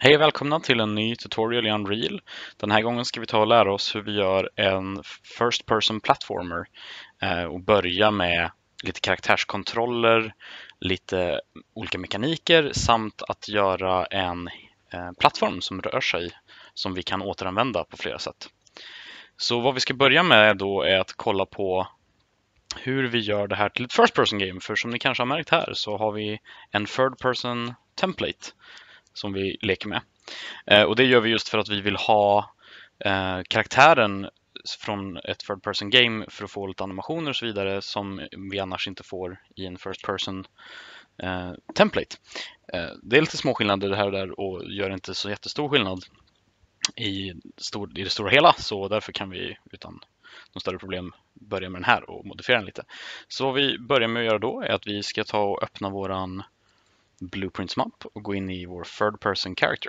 Hej och välkomna till en ny tutorial i Unreal. Den här gången ska vi ta och lära oss hur vi gör en first person platformer och börja med lite karaktärskontroller, lite olika mekaniker samt att göra en plattform som rör sig som vi kan återanvända på flera sätt. Så vad vi ska börja med då är att kolla på hur vi gör det här till ett first person game. För som ni kanske har märkt här så har vi en third person template som vi leker med. Och det gör vi just för att vi vill ha karaktären från ett third person game för att få lite animationer och så vidare som vi annars inte får i en first person template. Det är lite små skillnader det här och där och gör inte så jättestor skillnad i det stora hela, så därför kan vi utan någon större problem börja med den här och modifiera den lite. Så vad vi börjar med att göra då är att vi ska ta och öppna våran Blueprints map och gå in i vår third person character.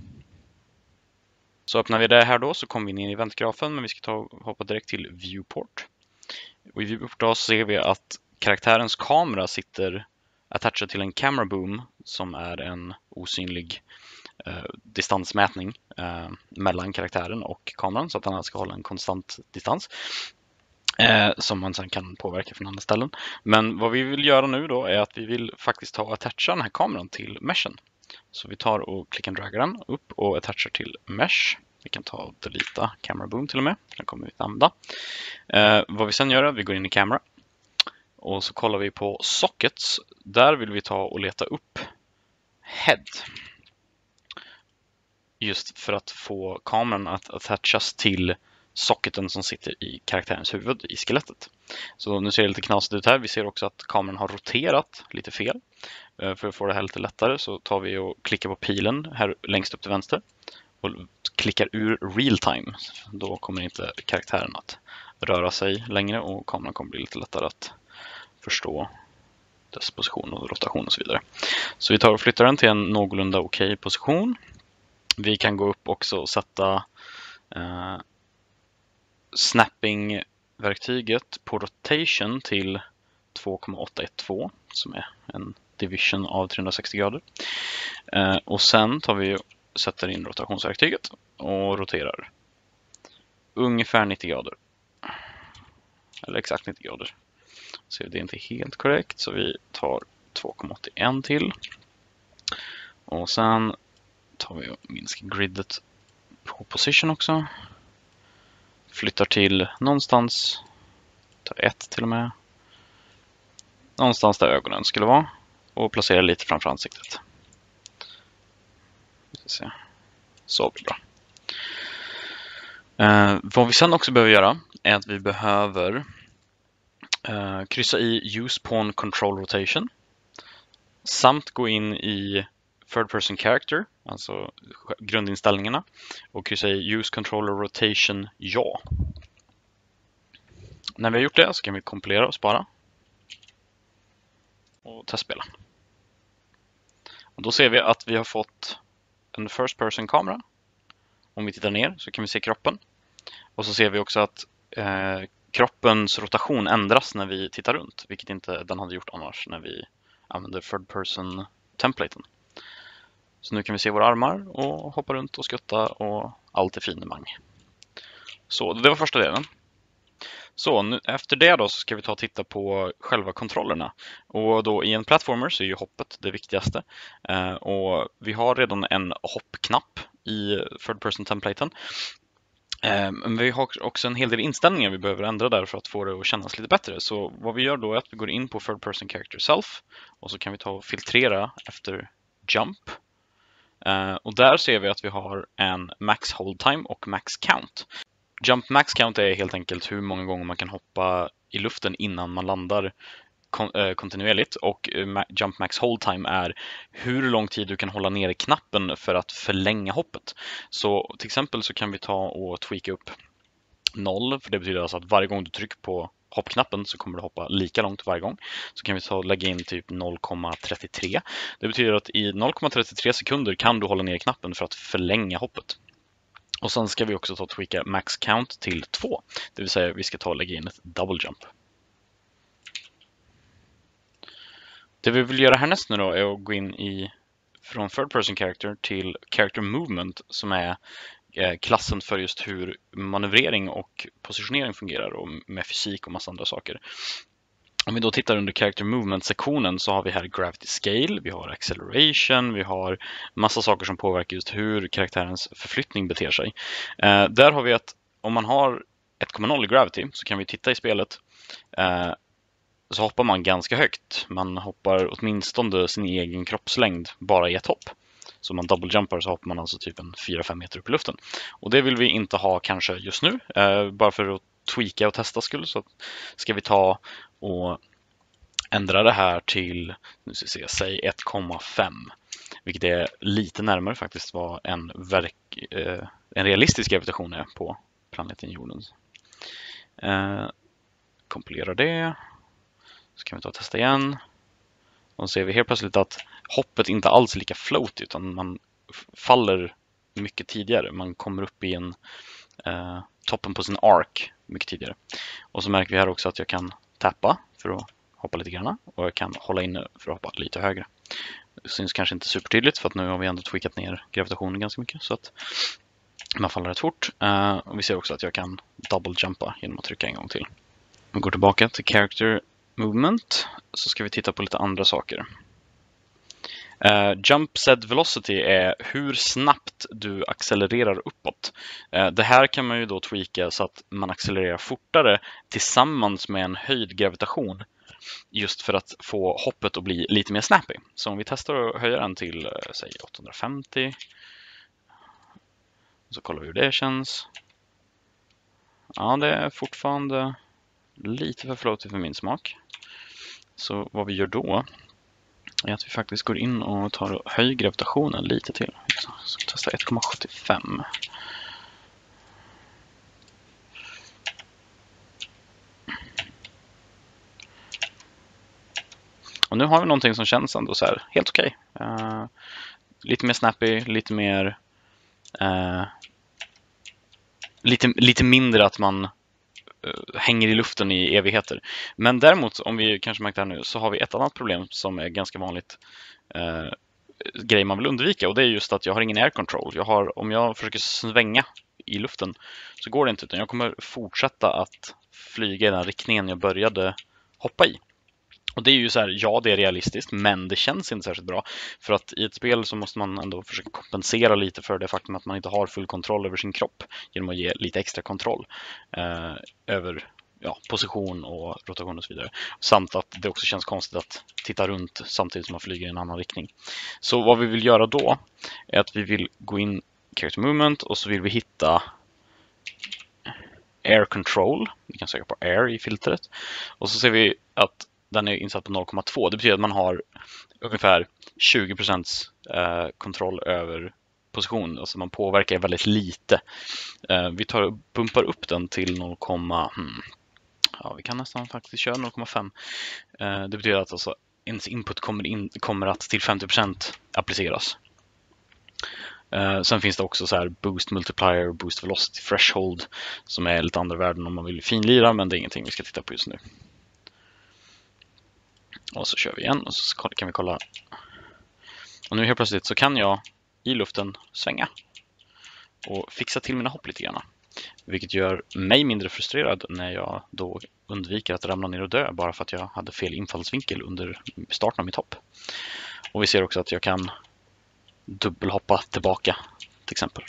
Så öppnar vi det här då så kommer vi in i eventgrafen, men vi ska ta och hoppa direkt till viewport. Och i viewport då ser vi att karaktärens kamera sitter attachad till en camera boom som är en osynlig distansmätning mellan karaktären och kameran så att den ska hålla en konstant distans som man sedan kan påverka från andra ställen. Men vad vi vill göra nu då är att vi vill faktiskt ta och attacha den här kameran till meshen. Så vi tar och klickar och draggar den upp och attachar till mesh. Vi kan ta och delita camera boom till och med. Den kommer vi att använda. Vad vi sedan gör är att vi går in i camera. Och så kollar vi på sockets. Där vill vi ta och leta upp head. Just för att få kameran att attachas till socketen som sitter i karaktärens huvud i skelettet. Så nu ser det lite knasigt ut här. Vi ser också att kameran har roterat lite fel. För att få det här lite lättare så tar vi och klickar på pilen här längst upp till vänster och klickar ur real time. Då kommer inte karaktären att röra sig längre och kameran kommer bli lite lättare att förstå dess position och rotation och så vidare. Så vi tar och flyttar den till en någorlunda okej position. Vi kan gå upp också och sätta snapping-verktyget på rotation till 2,812 som är en division av 360 grader. Och sen tar vi och sätter in rotationsverktyget och roterar ungefär 90 grader. Eller exakt 90 grader. Så det är inte helt korrekt så vi tar 2,81 till. Och sen tar vi och minskar gridet på position också. Flyttar till någonstans, tar 1 till och med. Någonstans där ögonen skulle vara. Och placerar lite framför ansiktet. Så blir det bra. Vad vi sen också behöver göra är att vi behöver kryssa i Use Pawn Control Rotation. Samt gå in i Third Person Character, alltså grundinställningarna. Och kryssa i Use Controller Rotation ja. När vi har gjort det så kan vi kompilera och spara. Och testspela. Och då ser vi att vi har fått en first person kamera. Om vi tittar ner så kan vi se kroppen. Och så ser vi också att kroppens rotation ändras när vi tittar runt. Vilket inte den hade gjort annars när vi använder third person templaten. Så nu kan vi se våra armar och hoppa runt och skutta och allt är finemang. Så det var första delen. Så nu, efter det då så ska vi ta och titta på själva kontrollerna. Och då i en platformer så är ju hoppet det viktigaste. Och vi har redan en hoppknapp i third person templaten. Men vi har också en hel del inställningar vi behöver ändra där för att få det att kännas lite bättre. Så vad vi gör då är att vi går in på third person character self. Och så kan vi ta och filtrera efter jump. Och där ser vi att vi har en max hold time och max count. Jump max count är helt enkelt hur många gånger man kan hoppa i luften innan man landar kontinuerligt. Och Jump max hold time är hur lång tid du kan hålla nere knappen för att förlänga hoppet. Så till exempel så kan vi ta och tweaka upp 0. För det betyder alltså att varje gång du trycker på hoppknappen så kommer du hoppa lika långt varje gång. Så kan vi ta och lägga in typ 0,33. Det betyder att i 0,33 sekunder kan du hålla ner knappen för att förlänga hoppet. Och sen ska vi också ta och tweaka max count till 2. Det vill säga vi ska ta och lägga in ett double jump. Det vi vill göra härnäst nu då är att gå in i från third person character till character movement som är klassen för just hur manövrering och positionering fungerar och med fysik och massa andra saker. Om vi då tittar under character movement-sektionen så har vi här gravity scale, vi har acceleration, vi har massa saker som påverkar just hur karaktärens förflyttning beter sig. Där har vi att om man har 1,0 i gravity så kan vi titta i spelet så hoppar man ganska högt. Man hoppar åtminstone sin egen kroppslängd bara i ett hopp. Så om man double jumpar så hoppar man alltså typ en 4-5 meter upp i luften. Och det vill vi inte ha kanske just nu, bara för att tweaka och testa skull. Så ska vi ta och ändra det här till, nu ska vi se, säg 1,5. Vilket är lite närmare faktiskt vad en realistisk gravitation är på planeten jorden. Kompilera det. Så kan vi ta och testa igen. Och ser vi helt plötsligt att hoppet inte alls är lika floaty utan man faller mycket tidigare. Man kommer upp i toppen på sin arc mycket tidigare. Och så märker vi här också att jag kan tappa för att hoppa lite grann och jag kan hålla inne för att hoppa lite högre. Det syns kanske inte supertydligt för att nu har vi ändå tweakat ner gravitationen ganska mycket så att man faller rätt fort. Och vi ser också att jag kan double jumpa genom att trycka en gång till. Om vi går tillbaka till character movement så ska vi titta på lite andra saker. Jump set velocity är hur snabbt du accelererar uppåt. Det här kan man ju då tweaka så att man accelererar fortare tillsammans med en höjd gravitation. Just för att få hoppet att bli lite mer snappy. Så om vi testar att höja den till säg 850. Så kollar vi hur det känns. Ja, det är fortfarande lite för floaty för min smak. Så vad vi gör då är att vi faktiskt går in och tar och höjer gravitationen lite till. Så testa 1,75. Och nu har vi någonting som känns ändå så här helt okej. Lite mer snappy, lite mer lite mindre att man hänger i luften i evigheter. Men däremot, om vi kanske märkt det här nu, så har vi ett annat problem som är ganska vanligt grej man vill undvika. Och det är just att jag har ingen air control. Om jag försöker svänga i luften så går det inte, utan jag kommer fortsätta att flyga i den riktningen jag började hoppa i. Och det är ju så här, ja det är realistiskt, men det känns inte särskilt bra. För att i ett spel så måste man ändå försöka kompensera lite för det faktum att man inte har full kontroll över sin kropp. Genom att ge lite extra kontroll över position och rotation och så vidare. Samt att det också känns konstigt att titta runt samtidigt som man flyger i en annan riktning. Så vad vi vill göra då är att vi vill gå in character movement och så vill vi hitta air control. Vi kan söka på air i filtret. Och så ser vi att den är insatt på 0,2. Det betyder att man har ungefär 20% kontroll över position. Alltså man påverkar väldigt lite. Vi tar och bumpar upp den till 0, vi kan nästan faktiskt köra 0,5. Det betyder att alltså ens input kommer att till 50% appliceras. Sen finns det också så här boost multiplier och boost velocity threshold som är lite andra värden om man vill finlira, men det är ingenting vi ska titta på just nu. Och så kör vi igen och så kan vi kolla. Och nu helt plötsligt så kan jag i luften svänga och fixa till mina hopp lite grann. Vilket gör mig mindre frustrerad när jag då undviker att ramla ner och dö bara för att jag hade fel infallsvinkel under starten av mitt hopp. Och vi ser också att jag kan dubbelhoppa tillbaka till exempel.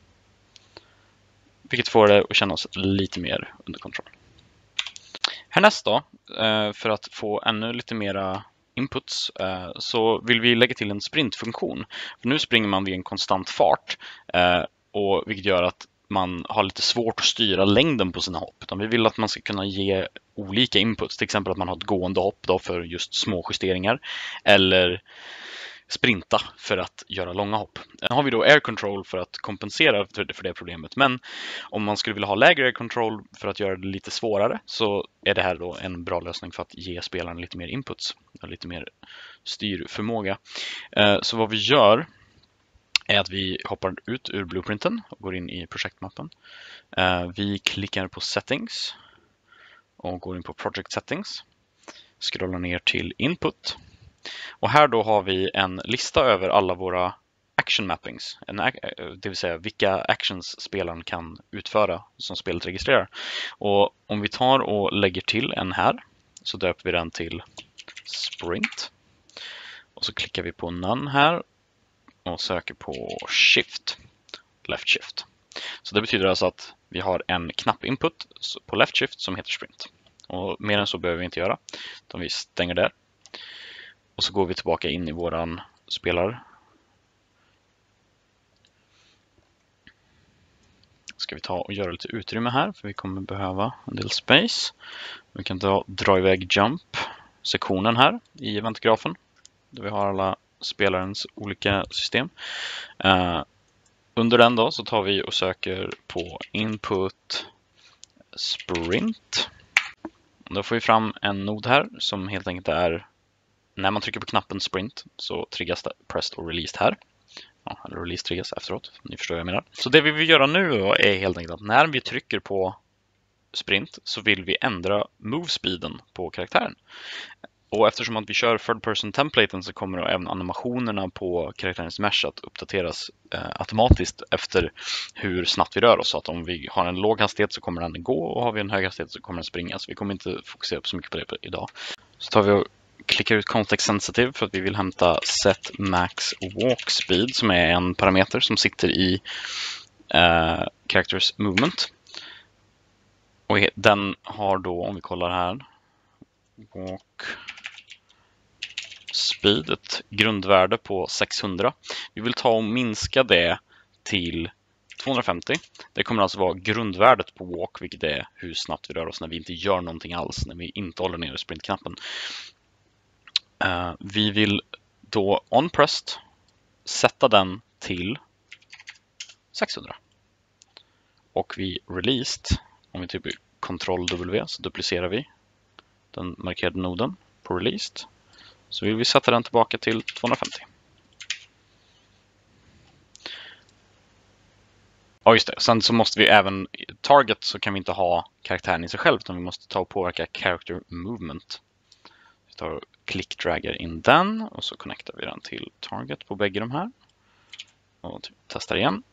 Vilket får det att kännas lite mer under kontroll. Härnäst då, för att få ännu lite mera inputs så vill vi lägga till en sprintfunktion. För nu springer man vid en konstant fart och vilket gör att man har lite svårt att styra längden på sina hopp. Utan vi vill att man ska kunna ge olika inputs. Till exempel att man har ett gående hopp då för just små justeringar. Eller sprinta för att göra långa hopp. Sen har vi då air control för att kompensera för det problemet. Men om man skulle vilja ha lägre air control för att göra det lite svårare så är det här då en bra lösning för att ge spelaren lite mer inputs och lite mer styrförmåga. Så vad vi gör är att vi hoppar ut ur blueprinten och går in i projektmappen. Vi klickar på settings och går in på project settings. Scrollar ner till input. Och här då har vi en lista över alla våra action mappings, det vill säga vilka actions spelaren kan utföra som spelet registrerar. Och om vi tar och lägger till en här så döper vi den till sprint. Och så klickar vi på none här och söker på shift, left shift. Så det betyder alltså att vi har en knappinput på left shift som heter sprint. Och mer än så behöver vi inte göra, utan vi stänger där. Och så går vi tillbaka in i våran spelare. Ska vi ta och göra lite utrymme här, för vi kommer behöva en del space. Vi kan dra iväg jump-sektionen här i eventgrafen, där vi har alla spelarens olika system. Under den då så tar vi och söker på input sprint. Då får vi fram en nod här som helt enkelt är, när man trycker på knappen sprint så triggas det pressed och released här. Ja, eller release triggas efteråt, ni förstår vad jag menar. Så det vi vill göra nu då är helt enkelt att när vi trycker på sprint så vill vi ändra move speeden på karaktären. Och eftersom att vi kör third person templaten så kommer även animationerna på karaktärens mesh att uppdateras automatiskt efter hur snabbt vi rör oss. Så att om vi har en låg hastighet så kommer den gå, och har vi en hög hastighet så kommer den springa. Så vi kommer inte fokusera så mycket på det idag. Så tar vi och klickar ut context sensitive för att vi vill hämta set max walk speed, som är en parameter som sitter i characters movement. Och den har då, om vi kollar här, walk speed, ett grundvärde på 600. Vi vill ta och minska det till 250. Det kommer alltså vara grundvärdet på walk, vilket är hur snabbt vi rör oss när vi inte gör någonting alls, när vi inte håller ner sprintknappen. Vi vill då on pressed sätta den till 600. Och vi released, om vi typ Ctrl W så duplicerar vi den markerade noden på released. Så vill vi sätta den tillbaka till 250. Ja, just det. Sen så måste vi även, target så kan vi inte ha karaktären i sig själv, utan vi måste ta och påverka character movement. Vi tar och klickdraggar in den och så connectar vi den till target på bägge de här. Och testar igen.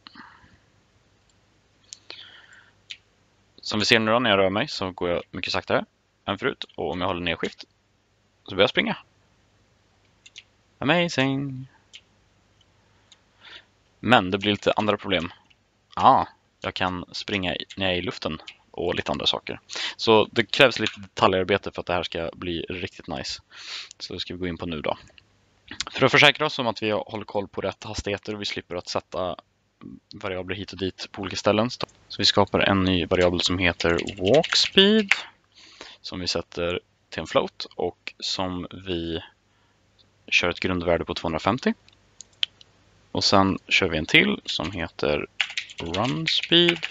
Som vi ser nu då, när jag rör mig så går jag mycket saktare än förut. Och om jag håller ner skift så börjar jag springa. Amazing! Men det blir lite andra problem. Jag kan springa när jag är i luften och lite andra saker. Så det krävs lite detaljarbete för att det här ska bli riktigt nice. Så det ska vi gå in på nu då. För att försäkra oss om att vi håller koll på rätt hastigheter och vi slipper att sätta variabler hit och dit på olika ställen. Så vi skapar en ny variabel som heter walk speed, som vi sätter till en float och som vi kör ett grundvärde på 250. Och sen kör vi en till som heter run speed,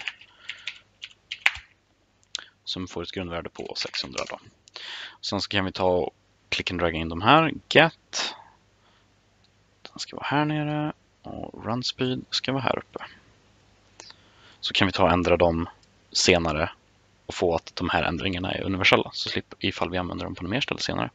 som får ett grundvärde på 600 då. Sen så kan vi ta och klicka och dragga in de här. Get, den ska vara här nere, och run speed ska vara här uppe. Så kan vi ta och ändra dem senare och få att de här ändringarna är universella, så slipper ifall vi använder dem på något mer ställe senare.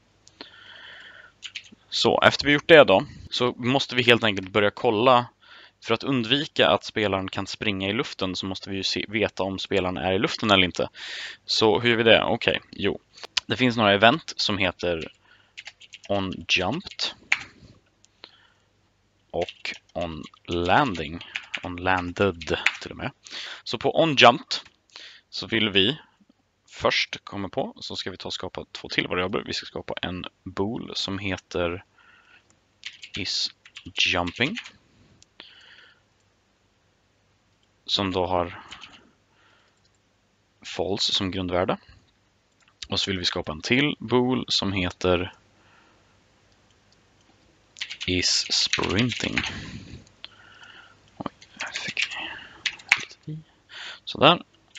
Så efter vi gjort det då, så måste vi helt enkelt börja kolla. För att undvika att spelaren kan springa i luften så måste vi ju veta om spelaren är i luften eller inte. Så hur gör vi det? Okej, jo. Det finns några event som heter onJumped och onLanding. OnLanded till och med. Så på onJumped så vill vi först komma på, så ska vi ta och skapa två till variabler. Vi ska skapa en bool som heter isJumping, som då har false som grundvärde. Och så vill vi skapa en till bool som heter isSprinting. Oj, här fick vi lite i. Sådär.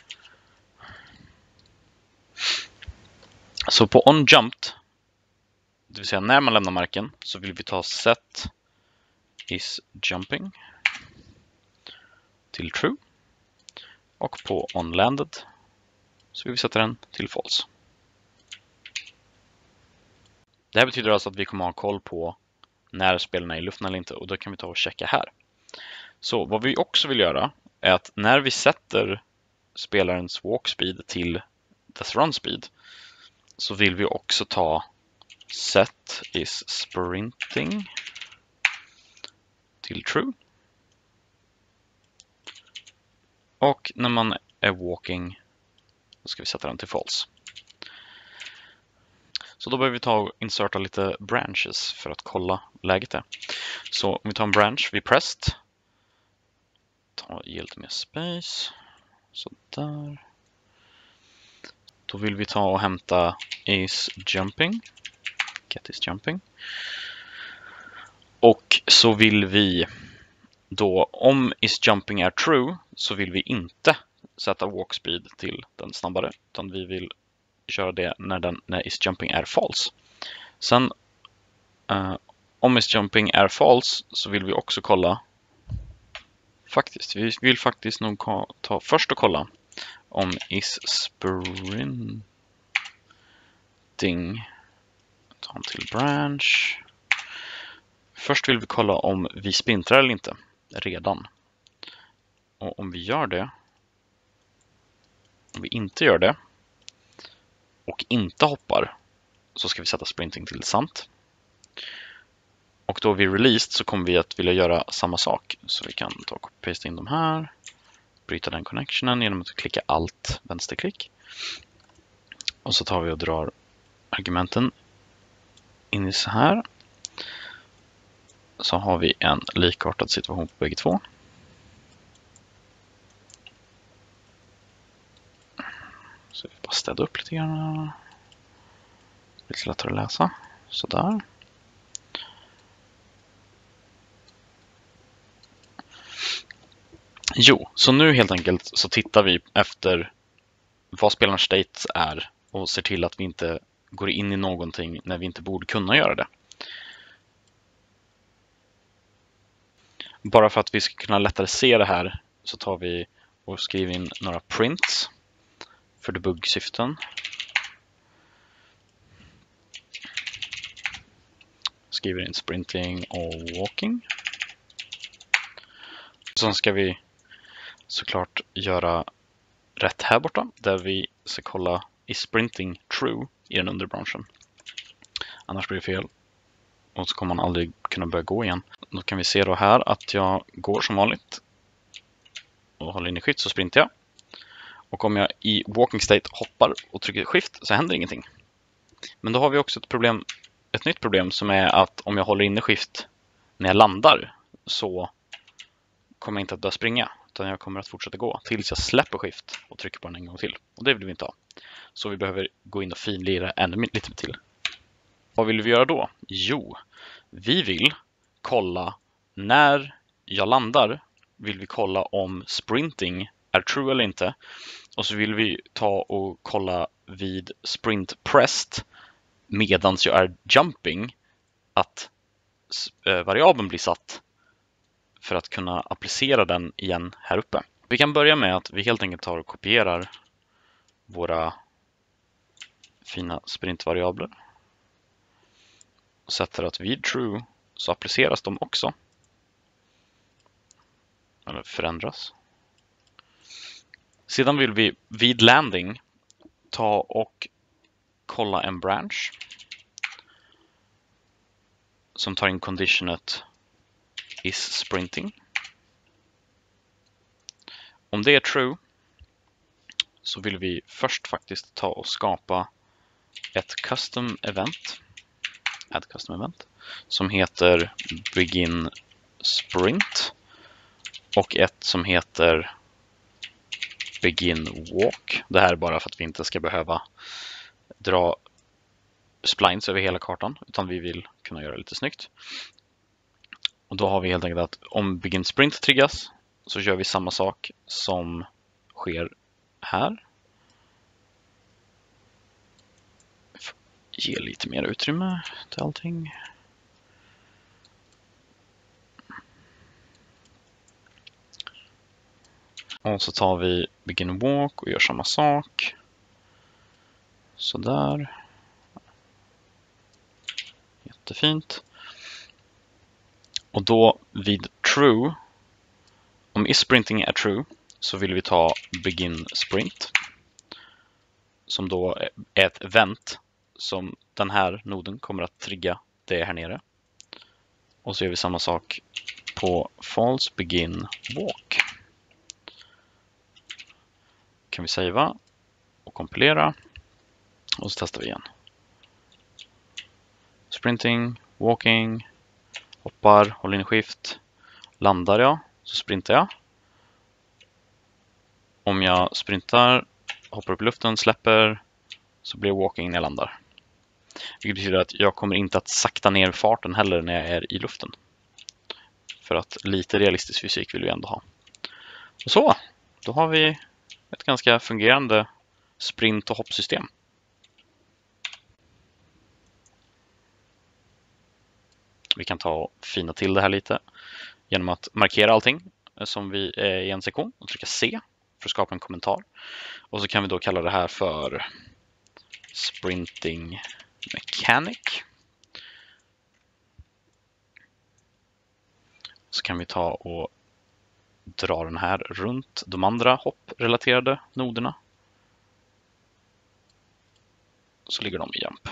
Så på onJumped, det vill säga när man lämnar marken, så vill vi ta set isJumping till true. Och på onLanded så vill vi sätta den till false. Det här betyder alltså att vi kommer ha koll på när spelarna är i luften eller inte, och då kan vi ta och checka här. Så vad vi också vill göra är att när vi sätter spelarens walk speed till dess run speed, så vill vi också ta set is sprinting till true. Och när man är walking, då ska vi sätta den till false. Så då behöver vi ta och inserta lite branches för att kolla läget är. Så om vi tar en branch vid pressed, ge lite mer space, så där. Då vill vi ta och hämta is jumping, get is jumping. Och så vill vi då, om is jumping är true, så vill vi inte sätta walk speed till den snabbare, utan vi vill köra det när is jumping är false. Sen om is jumping är false, så vill vi också kolla, vi vill faktiskt nog ta först och kolla om is sprinting, ta en till branch. Först vill vi kolla om vi sprintar eller inte redan. Och om vi gör det, om vi inte gör det och inte hoppar, så ska vi sätta sprinting till sant. Och då vid released så kommer vi att vilja göra samma sak. Så vi kan ta och paste in de här, bryta den connectionen genom att klicka alt vänsterklick. Och så tar vi och drar argumenten in i så här. Så har vi en likartad situation på bägge två. Så vi bara städa upp lite grann. Lite lättare att läsa. Sådär. Jo, så nu helt enkelt så tittar vi efter vad spelarens state är och ser till att vi inte går in i någonting när vi inte borde kunna göra det. Bara för att vi ska kunna lättare se det här så tar vi och skriver in några prints för debug-syften. Skriver in sprinting och walking. Sen ska vi såklart göra rätt här borta, där vi ska kolla is sprinting true i den undre branschen. Annars blir det fel. Och så kommer man aldrig kunna börja gå igen. Då kan vi se då här att jag går som vanligt. Och håller in i skift så sprintar jag. Och om jag i walking state hoppar och trycker skift så händer ingenting. Men då har vi också ett nytt problem som är att om jag håller inne skift när jag landar, så kommer jag inte att börja springa, utan jag kommer att fortsätta gå tills jag släpper skift och trycker på den en gång till. Och det vill vi inte ha. Så vi behöver gå in och finlira ännu lite till. Vad vill vi göra då? Jo, vi vill kolla när jag landar, vill vi kolla om sprinting är true eller inte. Och så vill vi ta och kolla vid sprint pressed medans jag är jumping att variabeln blir satt för att kunna applicera den igen här uppe. Vi kan börja med att vi helt enkelt tar och kopierar våra fina sprintvariabler och sätter att vid true så appliceras de också. Eller förändras. Sedan vill vi vid landing ta och kolla en branch som tar in conditionet is sprinting. Om det är true så vill vi först faktiskt ta och skapa ett custom event, add custom event, som heter begin sprint och ett som heter begin walk. Det här är bara för att vi inte ska behöva dra splines över hela kartan, utan vi vill kunna göra det lite snyggt. Och då har vi helt enkelt att om begin sprint triggas så gör vi samma sak som sker här. Ge lite mer utrymme till allting. Och så tar vi begin walk och gör samma sak. Så där. Jättefint. Och då vid true, om isPrinting är true, så vill vi ta begin sprint. Som då är ett event som den här noden kommer att trigga det här nere. Och så gör vi samma sak på false begin walk. Kan vi savea och kompilera. Och så testar vi igen. Sprinting, walking, hoppar, håller in shift, landar jag, så sprintar jag. Om jag sprintar, hoppar upp i luften, släpper, så blir walking när jag landar. Vilket betyder att jag kommer inte att sakta ner farten heller när jag är i luften. För att lite realistisk fysik vill vi ändå ha. Och så, då har vi ett ganska fungerande sprint- och hoppsystem. Vi kan ta och fina till det här lite genom att markera allting som vi är i en sektion och trycka C för att skapa en kommentar. Och så kan vi då kalla det här för sprinting mechanic. Så kan vi ta och dra den här runt de andra hopprelaterade noderna. Så ligger de i jump.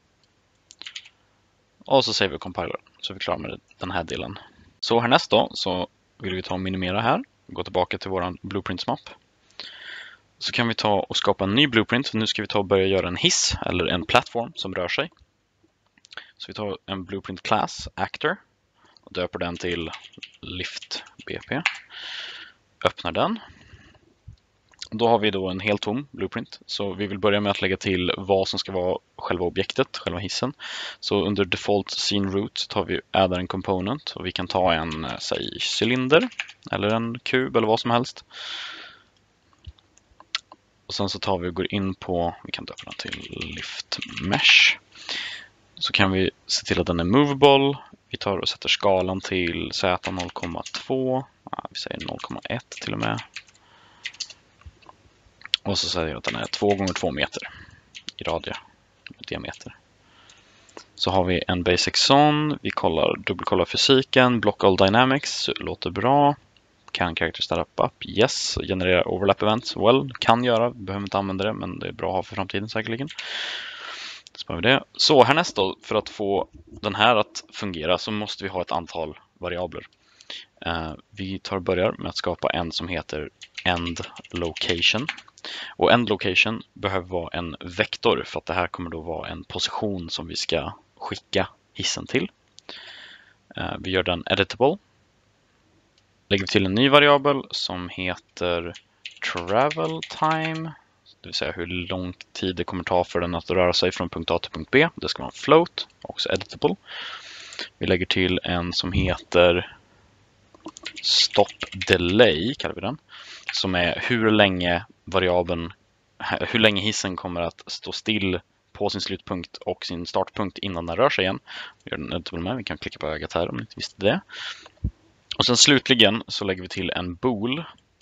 Och så säger vi compiler, så är vi klara med den här delen. Så härnäst då så vill vi ta och minimera här. Gå tillbaka till våran blueprints-mapp. Så kan vi ta och skapa en ny blueprint. För nu ska vi ta och börja göra en hiss eller en plattform som rör sig. Så vi tar en blueprint class, actor. Och döper den till lift BP. Öppnar den. Då har vi då en helt tom blueprint. Så vi vill börja med att lägga till vad som ska vara själva objektet, själva hissen. Så under default scene root tar vi addar en component. Och vi kan ta en, säg, cylinder. Eller en kub eller vad som helst. Och sen så tar vi och går in på, vi kan döpa den till lift mesh. Så kan vi se till att den är movable. Vi tar och sätter skalan till Z 0,2. Vi säger 0,1 till och med. Och så säger jag att den är 2 gånger 2 meter i radie, diameter. Så har vi en basic zone. Vi dubbelkollar fysiken. Block all dynamics. Låter bra. Can character startup up? Yes. Generera overlap events? Well, kan göra. Behöver inte använda det, men det är bra att ha för framtiden säkerligen. Sparar vi det. Så härnäst då, för att få den här att fungera så måste vi ha ett antal variabler. Vi tar och börjar med att skapa en som heter end location. Och end location behöver vara en vektor för att det här kommer då vara en position som vi ska skicka hissen till. Vi gör den editable. Lägger vi till en ny variabel som heter travel time. Det vill säga hur lång tid det kommer ta för den att röra sig från punkt A till punkt B. Det ska vara en float, också editable. Vi lägger till en som heter stop delay, kallar vi den. Som är hur länge hissen kommer att stå still på sin slutpunkt och sin startpunkt innan den rör sig igen. Vi gör den editable med. Vi kan klicka på ögat här om ni inte visste det. Och sen slutligen så lägger vi till en bool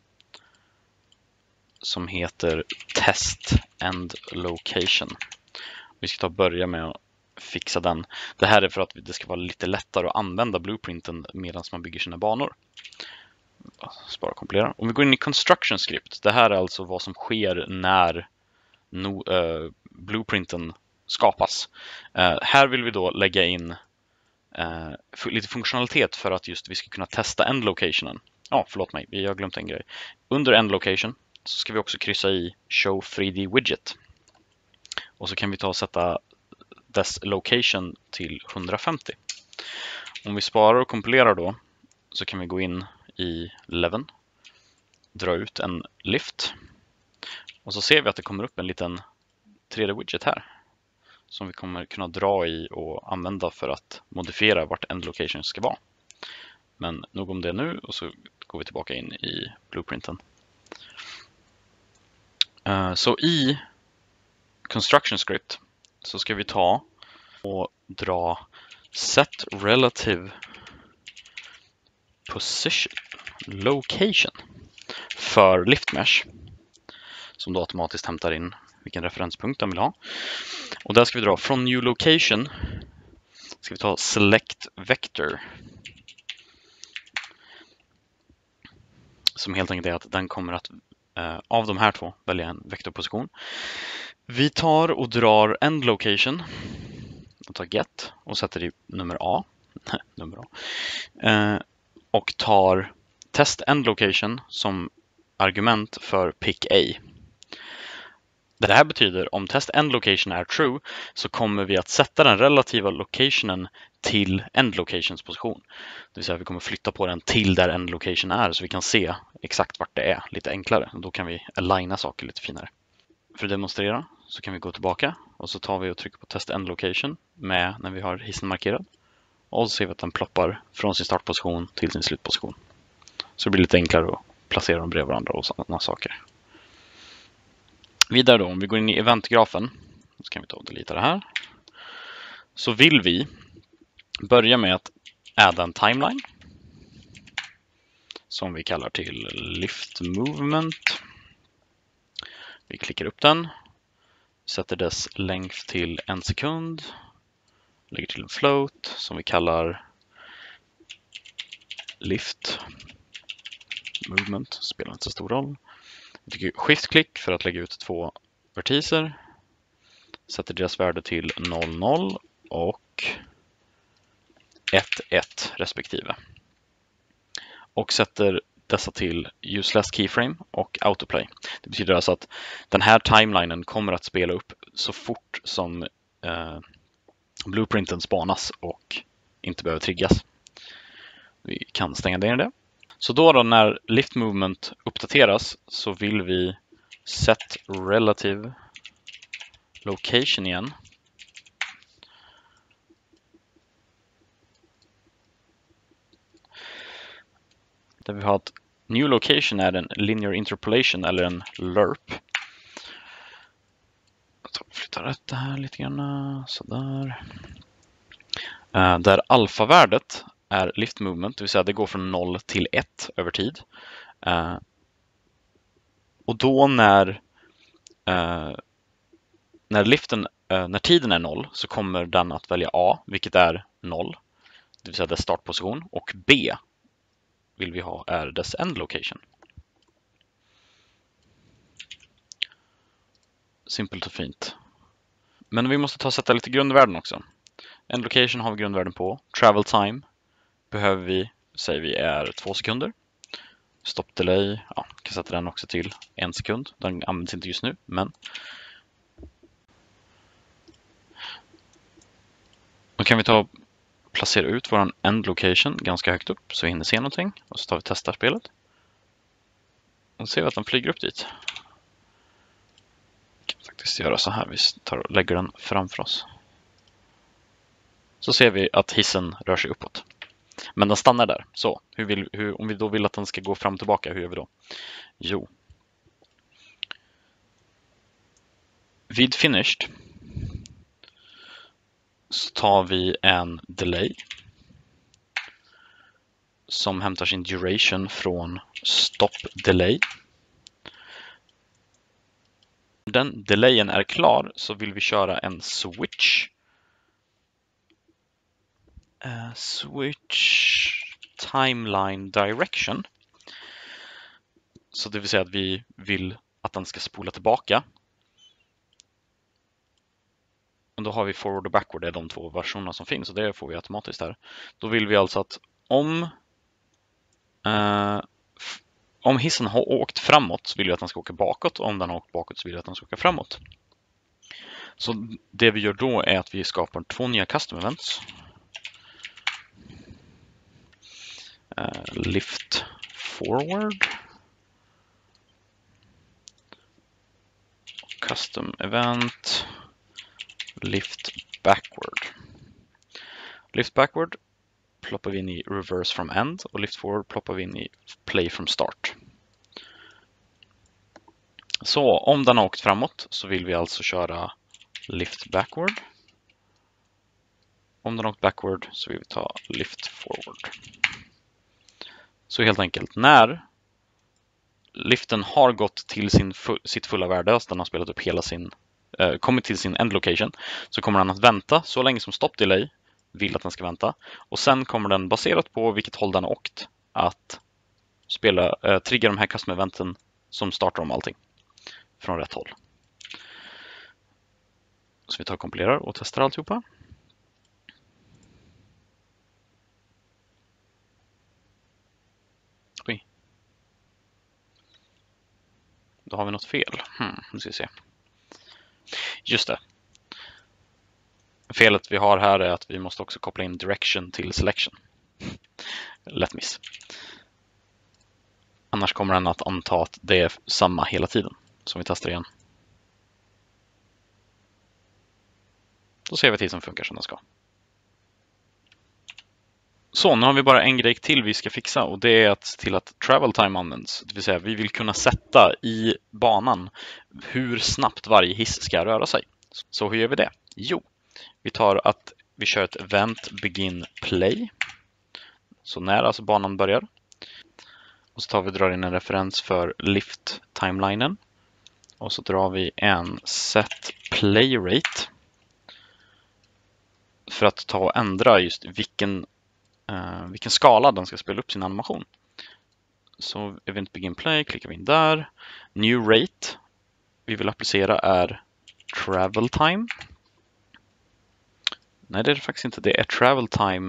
som heter test end location. Vi ska ta och börja med att fixa den. Det här är för att det ska vara lite lättare att använda blueprinten medan man bygger sina banor. Spara och kompilera. Om vi går in i construction script. Det här är alltså vad som sker när blueprinten skapas. Här vill vi då lägga in lite funktionalitet för att just vi ska kunna testa end locationen. Förlåt mig, jag har glömt en grej. Under end location så ska vi också kryssa i show 3D widget. Och så kan vi ta och sätta dess location till 150. Om vi sparar och kompilerar då så kan vi gå in i Leven, dra ut en lift och så ser vi att det kommer upp en liten 3D-widget här som vi kommer kunna dra i och använda för att modifiera vart end location ska vara. Men nog om det nu och så går vi tillbaka in i blueprinten. Så i construction script så ska vi ta och dra set relative position location för lift mesh som då automatiskt hämtar in vilken referenspunkt de vill ha. Och där ska vi dra från new location ska vi ta select vector. Som helt enkelt är att den kommer att av de här två välja en vektorposition. Vi tar och drar end location och tar get och sätter i nummer A. Och tar test end location som argument för pick A. Det här betyder om test end location är true så kommer vi att sätta den relativa locationen till end locations position. Det vill säga att vi kommer flytta på den till där end location är så vi kan se exakt vart det är lite enklare. Då kan vi aligna saker lite finare. För att demonstrera så kan vi gå tillbaka och så tar vi och trycker på test end location med när vi har hissen markerad. Och så ser vi att den ploppar från sin startposition till sin slutposition. Så det blir lite enklare att placera dem bredvid varandra och sådana saker. Vidare då, om vi går in i eventgrafen så kan vi ta och delita det här. Så vill vi börja med att adda en timeline som vi kallar till lift movement. Vi klickar upp den, sätter dess längd till 1 sekund, lägger till en float som vi kallar lift movement, spelar inte så stor roll. Vi trycker skift-klick för att lägga ut 2 vertiser, sätter deras värde till 00 och 11 respektive. Och sätter dessa till useless keyframe och autoplay. Det betyder alltså att den här timelinen kommer att spela upp så fort som blueprinten spanas och inte behöver triggas. Vi kan stänga ner det. Så då när lift movement uppdateras så vill vi set relative location igen. Där vi har att new location är en linear interpolation eller en lerp. Jag flyttar rätt det här lite grann. Sådär. Där alfavärdet är lift movement, det vill säga det går från 0 till 1 över tid. Och då när tiden är 0 så kommer den att välja A, vilket är 0, det vill säga dess startposition, och B vill vi ha är dess end location. Simpelt och fint. Men vi måste sätta lite grundvärden också. End location har vi grundvärden på. Travel time behöver vi, säger vi, är 2 sekunder. Stop delay, ja, kan sätta den också till 1 sekund. Den används inte just nu, men då kan vi ta och placera ut vår end location ganska högt upp så vi hinner se någonting. Och så tar vi och testar spelet. Och ser vi att den flyger upp dit. Vi kan faktiskt göra så här, vi tar och lägger den framför oss. Så ser vi att hissen rör sig uppåt. Men den stannar där. Så, om vi då vill att den ska gå fram och tillbaka, hur gör vi då? Jo. Vid finished så tar vi en delay som hämtar sin duration från stop delay. Den delayen är klar så vill vi köra en switch. Switch timeline direction. Så det vill säga att vi vill att den ska spola tillbaka. Och då har vi forward och backward, det är de 2 versionerna som finns och det får vi automatiskt här. Då vill vi alltså att om hissen har åkt framåt så vill vi att den ska åka bakåt och om den har åkt bakåt så vill vi att den ska åka framåt. Så det vi gör då är att vi skapar 2 nya custom events. Lift forward. Custom event. Lift backward. Lift backward ploppar vi in i reverse from end och lift forward ploppar vi in i play from start. Så om den har åkt framåt så vill vi alltså köra lift backward. Om den har åkt backward så vill vi ta lift forward. Så helt enkelt, när liften har gått till sitt fulla värde, alltså den har spelat upp hela kommit till sin end location, så kommer den att vänta så länge som stop delay vill att den ska vänta. Och sen kommer den baserat på vilket håll den har åkt att trigga de här custom-eventen som startar om allting från rätt håll. Så vi tar och kompilerar och testar alltihopa. Oj. Då har vi något fel. Nu ska vi se. Just det. Felet vi har här är att vi måste också koppla in direction till selection. Lätt miss. Annars kommer den att anta att det är samma hela tiden. Så vi testar igen. Då ser vi att tiden funkar som den ska. Så, nu har vi bara en grej till vi ska fixa och det är att se till att travel time används. Det vill säga vi vill kunna sätta i banan hur snabbt varje hiss ska röra sig. Så hur gör vi det? Jo, vi kör ett event begin play. Så när alltså banan börjar. Och så drar in en referens för lift timelinen. Och så drar vi en set play rate. För att ta och ändra just vilken skala den ska spela upp sin animation. Så event begin play, klickar vi in där. New rate vi vill applicera är travel time. Nej, det är det faktiskt inte. Det är travel time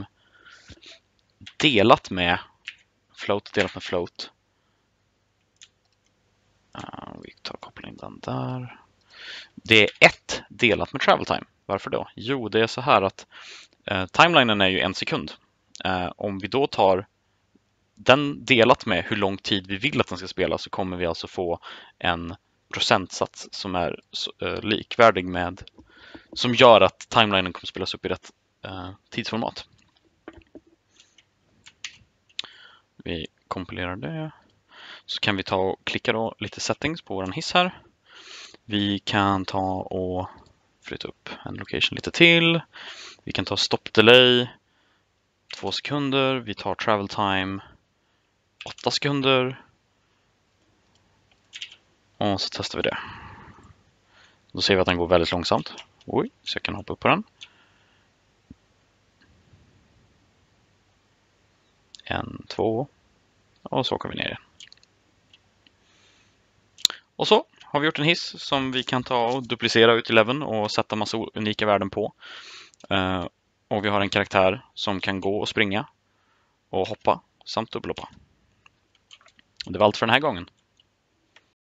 delat med float. Vi tar och kopplar in den där. Det är 1 delat med travel time. Varför då? Jo, det är så här att timelinen är ju 1 sekund. Om vi då tar den delat med hur lång tid vi vill att den ska spela så kommer vi alltså få en procentsats som är likvärdig med som gör att timelinen kommer spelas upp i rätt tidsformat. Vi kompilerar det. Så kan vi ta och klicka då lite settings på vår hiss här. Vi kan ta och flytta upp en location lite till. Vi kan ta stop delay 2 sekunder. Vi tar travel time 8 sekunder. Och så testar vi det. Då ser vi att den går väldigt långsamt. Oj, så jag kan hoppa upp på den. 1, 2. Och så åker vi ner igen. Och så har vi gjort en hiss som vi kan ta och duplicera ut i leveln och sätta massa unika värden på. Och vi har en karaktär som kan gå och springa och hoppa samt dubbelhoppa. Det var allt för den här gången.